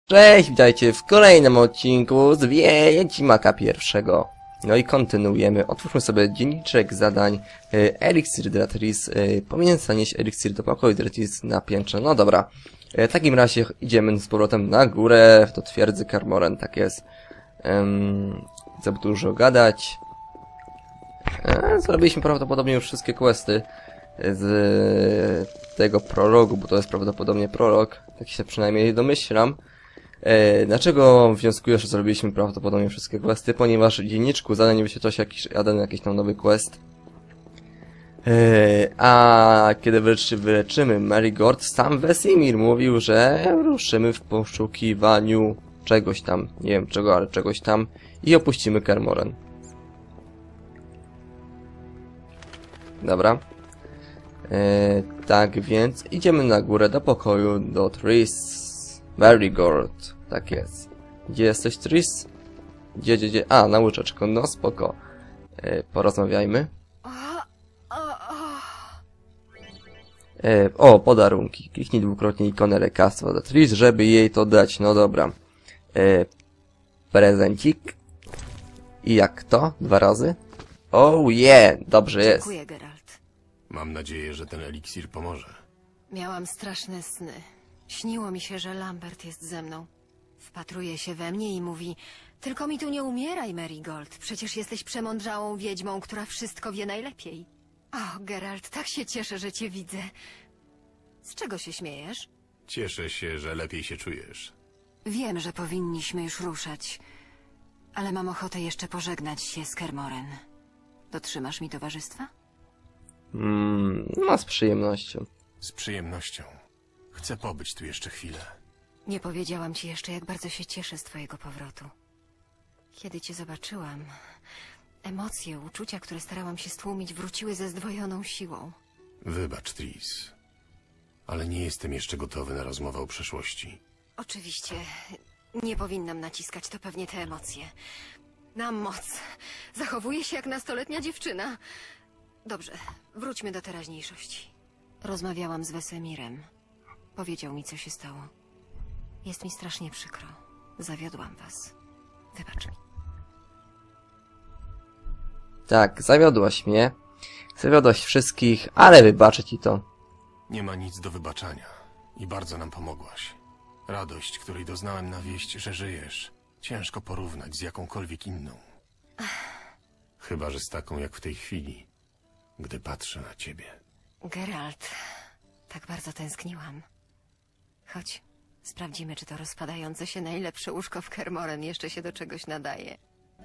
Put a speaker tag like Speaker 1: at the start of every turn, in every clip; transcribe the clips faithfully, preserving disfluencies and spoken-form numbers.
Speaker 1: Cześć, witajcie w kolejnym odcinku z Wiedźmaka pierwszego. No i kontynuujemy. Otwórzmy sobie dzienniczek zadań. E, Eliksir Dratris. E, powinien zanieść eliksir do pokoju Dratris na piętrze. No dobra. E, w takim razie idziemy z powrotem na górę, do twierdzy Kermoren. Tak jest. Um, za dużo gadać. E, zrobiliśmy prawdopodobnie już wszystkie questy z tego prologu, bo to jest prawdopodobnie prolog. Tak się przynajmniej domyślam. E, dlaczego wnioskuję, że zrobiliśmy prawdopodobnie wszystkie questy? Ponieważ w dzienniczku zadań wyświetla jakiś, jeden jakiś tam nowy quest. E, a kiedy wyleczy, wyleczymy Marigord, sam Wesemir mówił, że ruszymy w poszukiwaniu czegoś tam, nie wiem czego, ale czegoś tam i opuścimy Kermoren. Dobra. E, tak więc idziemy na górę do pokoju do Tris. Marigord, tak jest. Gdzie jesteś, Tris? Gdzie, gdzie, gdzie? A, na łyczeczko, no spoko. E, porozmawiajmy. E, o, podarunki. Kliknij dwukrotnie ikonę lekarstwa do Tris, żeby jej to dać. No dobra. E, prezencik. I jak to? Dwa razy? Oh yeah, dobrze jest.
Speaker 2: Dziękuję, Geralt.
Speaker 3: Mam nadzieję, że ten eliksir pomoże.
Speaker 2: Miałam straszne sny. Śniło mi się, że Lambert jest ze mną. Wpatruje się we mnie i mówi: tylko mi tu nie umieraj, Marigold. Przecież jesteś przemądrzałą wiedźmą, która wszystko wie najlepiej. O, Geralt, tak się cieszę, że cię widzę. Z czego się śmiejesz?
Speaker 3: Cieszę się, że lepiej się czujesz.
Speaker 2: Wiem, że powinniśmy już ruszać, ale mam ochotę jeszcze pożegnać się z Kermoren. Dotrzymasz mi towarzystwa?
Speaker 1: Mm, no z przyjemnością.
Speaker 3: Z przyjemnością. Chcę pobyć tu jeszcze chwilę.
Speaker 2: Nie powiedziałam ci jeszcze, jak bardzo się cieszę z twojego powrotu. Kiedy cię zobaczyłam, emocje, uczucia, które starałam się stłumić, wróciły ze zdwojoną siłą.
Speaker 3: Wybacz, Tris. Ale nie jestem jeszcze gotowy na rozmowę o przeszłości.
Speaker 2: Oczywiście, nie powinnam naciskać, to pewnie te emocje. Na moc. Zachowuję się jak nastoletnia dziewczyna. Dobrze, wróćmy do teraźniejszości. Rozmawiałam z Wesemirem. Powiedział mi, co się stało. Jest mi strasznie przykro. Zawiodłam was. Wybacz mi.
Speaker 1: Tak, zawiodłaś mnie. Zawiodłaś wszystkich, ale wybaczę ci to.
Speaker 3: Nie ma nic do wybaczania. I bardzo nam pomogłaś. Radość, której doznałem na wieść, że żyjesz, ciężko porównać z jakąkolwiek inną. Chyba że z taką jak w tej chwili, gdy patrzę na ciebie.
Speaker 2: Geralt, tak bardzo tęskniłam. Chodź, sprawdzimy, czy to rozpadające się najlepsze łóżko w Kermoren jeszcze się do czegoś nadaje.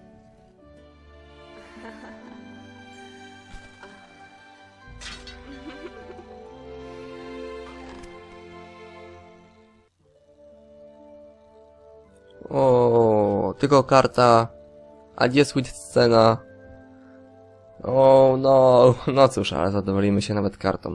Speaker 1: O, tylko karta. A gdzie sweet scena? O, no, no cóż, ale zadowolimy się nawet kartą.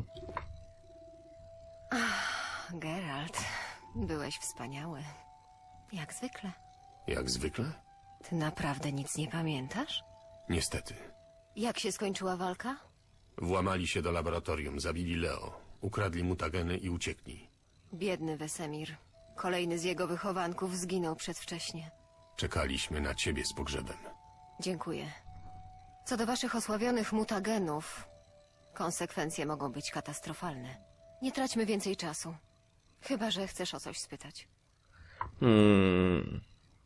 Speaker 2: Geralt, byłeś wspaniały. Jak zwykle.
Speaker 3: Jak zwykle?
Speaker 2: Ty naprawdę nic nie pamiętasz?
Speaker 3: Niestety.
Speaker 2: Jak się skończyła walka?
Speaker 3: Włamali się do laboratorium, zabili Leo, ukradli mutageny i uciekli.
Speaker 2: Biedny Wesemir. Kolejny z jego wychowanków zginął przedwcześnie.
Speaker 3: Czekaliśmy na ciebie z pogrzebem.
Speaker 2: Dziękuję. Co do waszych osławionych mutagenów, konsekwencje mogą być katastrofalne. Nie traćmy więcej czasu. Chyba że chcesz o coś spytać.
Speaker 1: Hmm.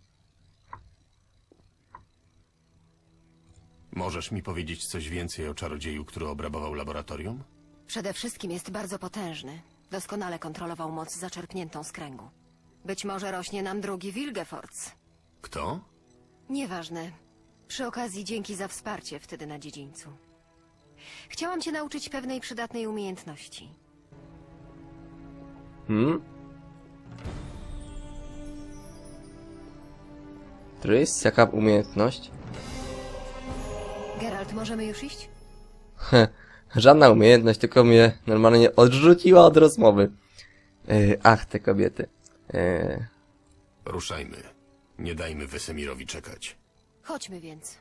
Speaker 3: Możesz mi powiedzieć coś więcej o czarodzieju, który obrabował laboratorium?
Speaker 2: Przede wszystkim jest bardzo potężny. Doskonale kontrolował moc zaczerpniętą z kręgu. Być może rośnie nam drugi Wilgefortz.
Speaker 3: Kto?
Speaker 2: Nieważne. Przy okazji dzięki za wsparcie wtedy na dziedzińcu. Chciałam cię nauczyć pewnej przydatnej umiejętności.
Speaker 1: Hmm? Tris, jaka umiejętność?
Speaker 2: Geralt, możemy już iść?
Speaker 1: Heh, żadna umiejętność, tylko mnie normalnie odrzuciła od rozmowy. Yy, ach, te kobiety. Yy.
Speaker 3: Ruszajmy. Nie dajmy Wesemirowi czekać.
Speaker 2: Chodźmy więc.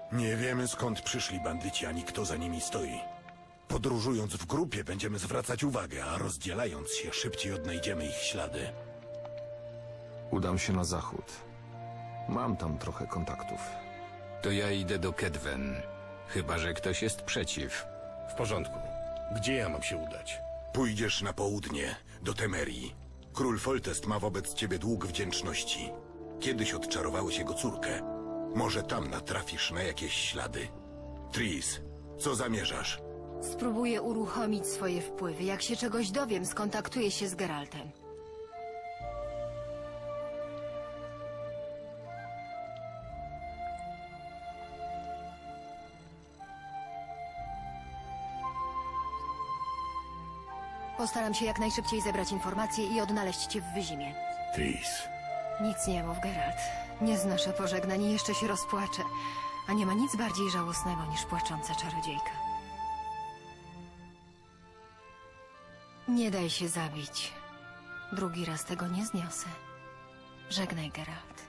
Speaker 4: Nie wiemy, skąd przyszli bandyci, ani kto za nimi stoi. Podróżując w grupie będziemy zwracać uwagę, a rozdzielając się szybciej odnajdziemy ich ślady.
Speaker 5: Udam się na zachód. Mam tam trochę kontaktów.
Speaker 6: To ja idę do Kedwen. Chyba że ktoś jest przeciw.
Speaker 3: W porządku. Gdzie ja mam się udać?
Speaker 4: Pójdziesz na południe, do Temerii. Król Foltest ma wobec ciebie dług wdzięczności. Kiedyś odczarowałeś jego córkę. Może tam natrafisz na jakieś ślady. Tris, co zamierzasz?
Speaker 2: Spróbuję uruchomić swoje wpływy. Jak się czegoś dowiem, skontaktuję się z Geraltem. Postaram się jak najszybciej zebrać informacje i odnaleźć cię w Wyzimie.
Speaker 3: Tris.
Speaker 2: Nic nie mów, Geralt. Nie znoszę pożegnań i jeszcze się rozpłaczę. A nie ma nic bardziej żałosnego niż płacząca czarodziejka. Nie daj się zabić. Drugi raz tego nie zniosę. Żegnaj, Geralt.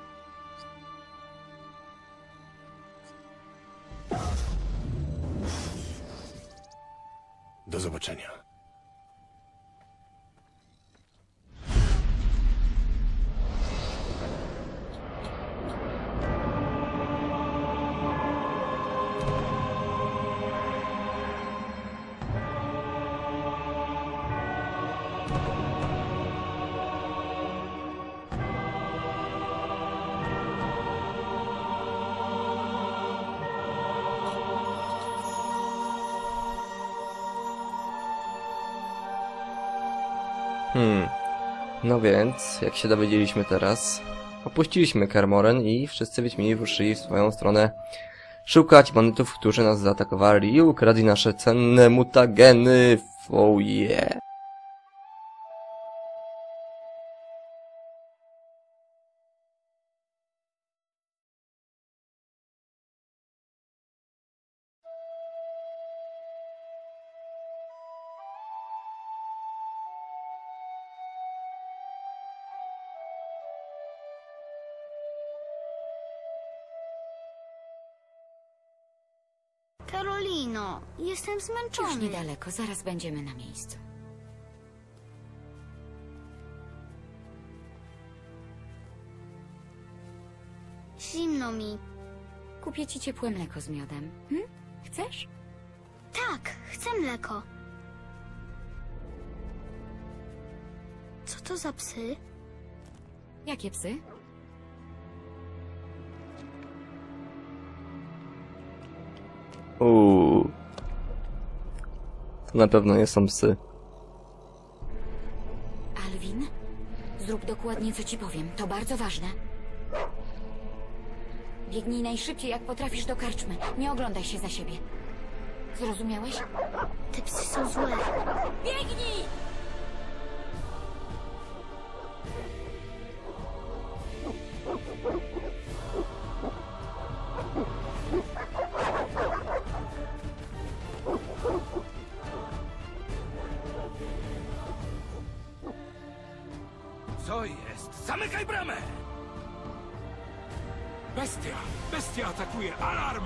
Speaker 3: Do zobaczenia.
Speaker 1: Hmm. No więc, jak się dowiedzieliśmy teraz, opuściliśmy Kermoren i wszyscy Wiedźmini ruszyli w swoją stronę szukać bandytów, którzy nas zaatakowali i ukradli nasze cenne mutageny. Oh yeah.
Speaker 7: Karolino, jestem
Speaker 8: Już
Speaker 7: zmęczony.
Speaker 8: niedaleko, zaraz będziemy na miejscu.
Speaker 7: Zimno mi.
Speaker 8: Kupię ci ciepłe mleko z miodem. Hm? Chcesz?
Speaker 7: Tak, chcę mleko. Co to za psy?
Speaker 8: Jakie psy?
Speaker 1: Uuu. To na pewno nie są psy.
Speaker 8: Alwin? Zrób dokładnie, co ci powiem. To bardzo ważne. Biegnij najszybciej, jak potrafisz, do karczmy. Nie oglądaj się za siebie. Zrozumiałeś?
Speaker 7: Te psy są złe.
Speaker 8: Biegnij!
Speaker 9: Co jest? Zamykaj bramę! Bestia! Bestia atakuje! Alarm!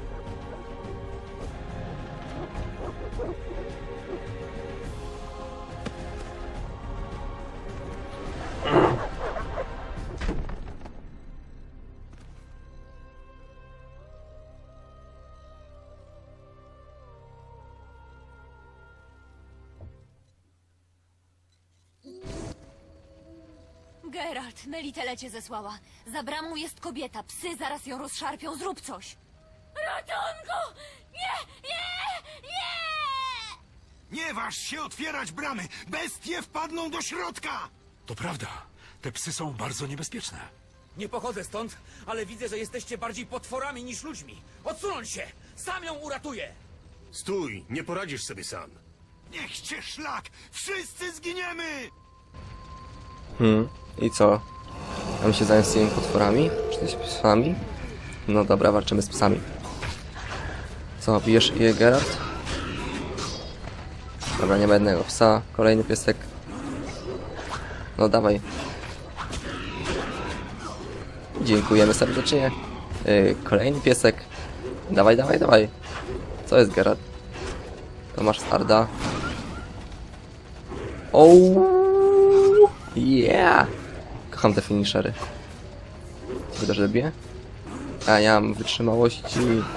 Speaker 10: Geralt, Melitele cię zesłała. Za bramą jest kobieta. Psy zaraz ją rozszarpią. Zrób coś. Ratunku! Nie! Nie! Nie!
Speaker 9: Nie waż się otwierać bramy! Bestie wpadną do środka! To prawda. Te psy są bardzo niebezpieczne.
Speaker 11: Nie pochodzę stąd, ale widzę, że jesteście bardziej potworami niż ludźmi. Odsunąć się! Sam ją uratuję!
Speaker 3: Stój, nie poradzisz sobie sam.
Speaker 9: Niech cię szlak! Wszyscy zginiemy!
Speaker 1: Hmm. I co? Mam się zająć z tymi potworami? Czy też psami? No dobra, walczymy z psami. Co, bijesz je, Geralt? Dobra, nie ma jednego psa. Kolejny piesek. No dawaj. Dziękujemy serdecznie. Yy, kolejny piesek. Dawaj, dawaj, dawaj. Co jest, Geralt? To masz Sarda. Ooo! Yeah! Kocham te finishery. Co wy też robię? A ja mam wytrzymałości.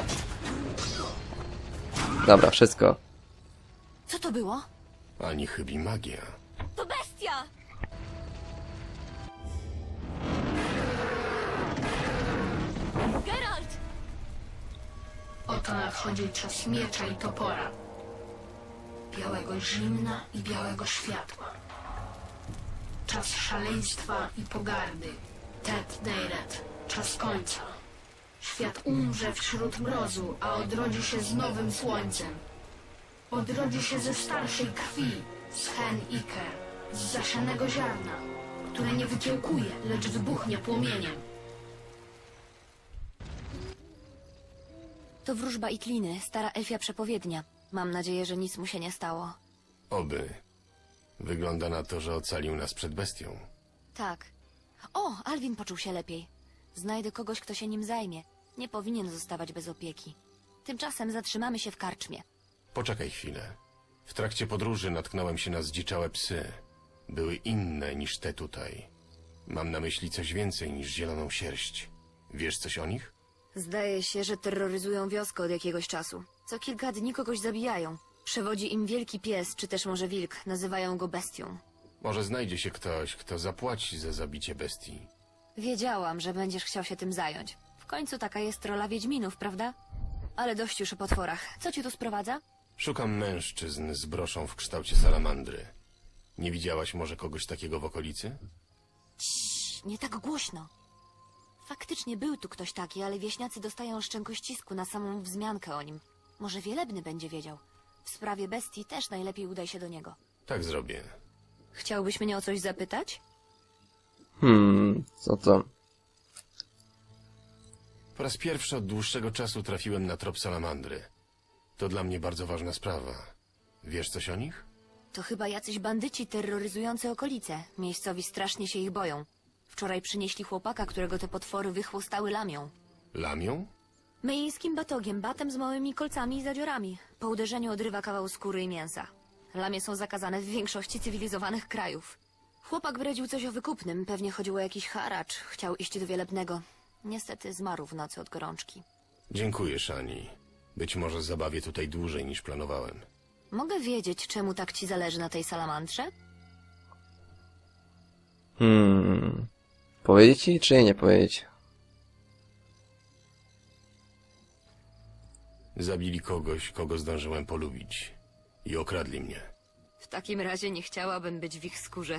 Speaker 1: Dobra, wszystko.
Speaker 10: Co to było?
Speaker 3: Ani chybi magia.
Speaker 10: To bestia! Geralt!
Speaker 12: Oto nadchodzi czas miecza i topora. Białego zimna i białego światła. Czas szaleństwa i pogardy. Tet Deiret. Czas końca. Świat umrze wśród mrozu, a odrodzi się z nowym słońcem. Odrodzi się ze starszej krwi, z Hen Iker, z zasianego ziarna, które nie wykiełkuje, lecz wybuchnie płomieniem.
Speaker 10: To wróżba Itliny, stara elfia przepowiednia. Mam nadzieję, że nic mu się nie stało.
Speaker 3: Oby. Wygląda na to, że ocalił nas przed bestią.
Speaker 10: Tak. O, Alwin poczuł się lepiej. Znajdę kogoś, kto się nim zajmie. Nie powinien zostawać bez opieki. Tymczasem zatrzymamy się w karczmie.
Speaker 3: Poczekaj chwilę. W trakcie podróży natknąłem się na zdziczałe psy. Były inne niż te tutaj. Mam na myśli coś więcej niż zieloną sierść. Wiesz coś o nich?
Speaker 10: Zdaje się, że terroryzują wioskę od jakiegoś czasu. Co kilka dni kogoś zabijają. Przewodzi im wielki pies, czy też może wilk. Nazywają go bestią.
Speaker 3: Może znajdzie się ktoś, kto zapłaci za zabicie bestii.
Speaker 10: Wiedziałam, że będziesz chciał się tym zająć. W końcu taka jest rola wiedźminów, prawda? Ale dość już o potworach. Co cię tu sprowadza?
Speaker 3: Szukam mężczyzn z broszą w kształcie salamandry. Nie widziałaś może kogoś takiego w okolicy?
Speaker 10: Ciii, nie tak głośno. Faktycznie był tu ktoś taki, ale wieśniacy dostają szczękościsku na samą wzmiankę o nim. Może Wielebny będzie wiedział. W sprawie bestii też najlepiej udaj się do niego.
Speaker 3: Tak zrobię.
Speaker 10: Chciałbyś mnie o coś zapytać?
Speaker 1: Hmm, co to?
Speaker 3: Po raz pierwszy od dłuższego czasu trafiłem na trop salamandry. To dla mnie bardzo ważna sprawa. Wiesz coś o nich?
Speaker 10: To chyba jacyś bandyci terroryzujący okolice. Miejscowi strasznie się ich boją. Wczoraj przynieśli chłopaka, którego te potwory wychłostały lamią.
Speaker 3: Lamią?
Speaker 10: Myjskim batogiem, batem z małymi kolcami i zadziorami. Po uderzeniu odrywa kawał skóry i mięsa. Lamie są zakazane w większości cywilizowanych krajów. Chłopak bredził coś o wykupnym, pewnie chodziło o jakiś haracz. Chciał iść do Wielebnego. Niestety zmarł w nocy od gorączki.
Speaker 3: Dziękuję, Shani. Być może zabawię tutaj dłużej niż planowałem.
Speaker 10: Mogę wiedzieć, czemu tak ci zależy na tej salamandrze?
Speaker 1: Hmm... Powiedzieć ci, czy nie powiedzieć?
Speaker 3: Zabili kogoś, kogo zdążyłem polubić. I okradli mnie.
Speaker 10: W takim razie nie chciałabym być w ich skórze.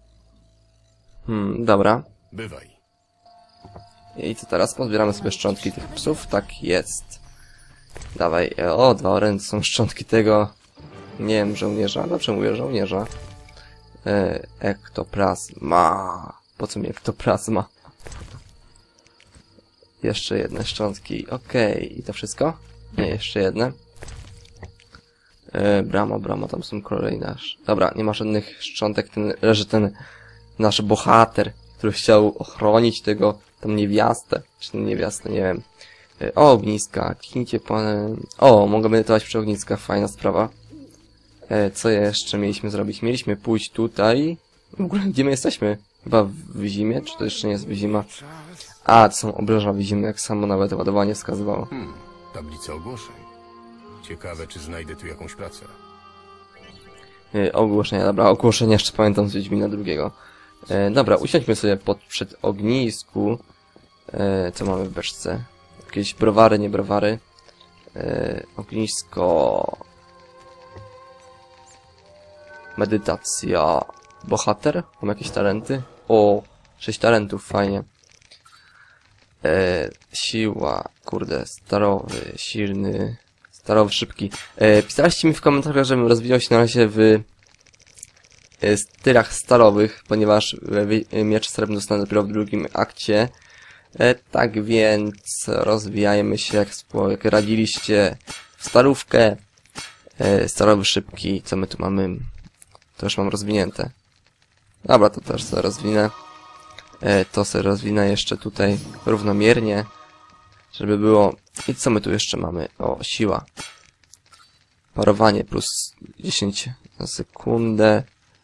Speaker 1: Hmm, dobra.
Speaker 3: Bywaj.
Speaker 1: I co teraz? Pozbieramy sobie szczątki tych psów? Tak jest. Dawaj. O, dwa orędy są szczątki tego... Nie wiem, żołnierza. Dobrze mówię, żołnierza. E, ektoplazma. Po co mi ektoplazma? Jeszcze jedne szczątki. Okej. Okay. I to wszystko? Nie, jeszcze jedne. E, bramo, bramo. Tam są kolejne. Dobra, nie ma żadnych szczątek. Ten, leży ten nasz bohater, który chciał ochronić tego, tą niewiastę. Czy tę niewiastę, nie wiem. E, o, ogniska. Kliknijcie panem. O, mogę medytować przy ogniskach. Fajna sprawa. E, co jeszcze mieliśmy zrobić? Mieliśmy pójść tutaj. W ogóle gdzie my jesteśmy? Chyba w zimie? Czy to jeszcze nie jest zima? A, to są obraża w zimie, jak samo nawet ładowanie wskazywało.
Speaker 3: Hmm, tablica ogłoszeń. Ciekawe, czy znajdę tu jakąś pracę.
Speaker 1: E, ogłoszenia, dobra, ogłoszenia jeszcze pamiętam z Wiedźmina drugiego. E, dobra, usiądźmy sobie pod, przed ognisku. E, co mamy w beczce? Jakieś browary, nie browary. E, ognisko... Medytacja. Bohater? Mam jakieś talenty? O, sześć talentów, fajnie. E, siła, kurde, starowy, silny, starowy, szybki. E, pisaliście mi w komentarzach, żebym rozwijał się na razie w e, stylach stalowych, ponieważ e, miecz srebrny dostanę dopiero w drugim akcie. E, tak więc rozwijajmy się, jak, jak radziliście, w starówkę. E, starowy, szybki, co my tu mamy? To już mam rozwinięte. Dobra, to też sobie rozwinę. E, to sobie rozwinę jeszcze tutaj równomiernie, żeby było I co my tu jeszcze mamy? O, siła. Parowanie plus dziesięć na sekundę.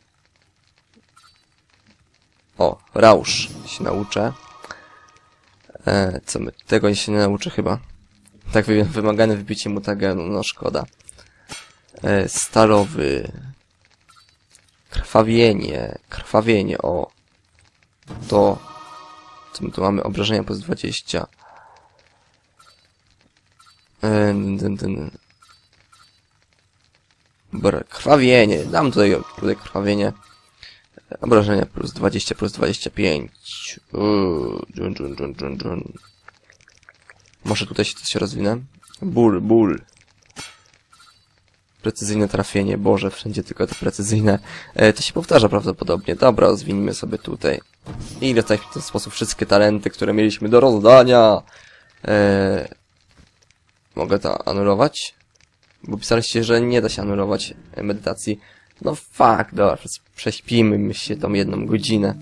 Speaker 1: O, rausz się nauczę. E, co my? Tego się nie nauczę chyba. Tak wy wymagane wybicie mutagenu, no szkoda. E, stalowy. Krwawienie. Krwawienie, o. To. Co my tu mamy? Obrażenia plus dwadzieścia. E, dyn, dyn. Dobra, krwawienie. Dam tutaj, tutaj krwawienie. Obrażenia plus dwadzieścia, plus dwadzieścia pięć. Uuu, dżun, dżun, dżun, dżun, dżun. Może tutaj się coś rozwinę? Ból, ból. Precyzyjne trafienie. Boże, wszędzie tylko to precyzyjne. E, to się powtarza prawdopodobnie. Dobra, rozwinijmy sobie tutaj. I dostać w ten sposób wszystkie talenty, które mieliśmy do rozdania. E, mogę to anulować? Bo pisaliście, że nie da się anulować medytacji. No fuck, dobra, prześpimy my się tą jedną godzinę.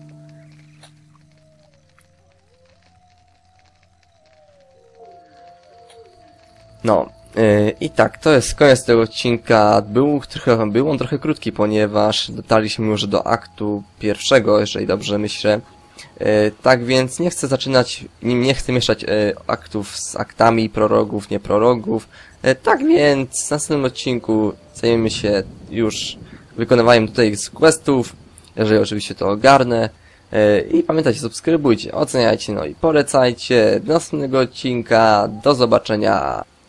Speaker 1: No, yy, i tak, to jest koniec tego odcinka. Był, trochę, był on trochę krótki, ponieważ dotarliśmy już do aktu pierwszego, jeżeli dobrze myślę. Yy, tak więc nie chcę zaczynać, nie, nie chcę mieszać yy, aktów z aktami, prologów, nie prologów. Yy, tak więc w następnym odcinku zajmiemy się już wykonywaniem tutaj z questów, jeżeli oczywiście to ogarnę. Yy, I pamiętajcie, subskrybujcie, oceniajcie, no i polecajcie. Do następnego odcinka, do zobaczenia.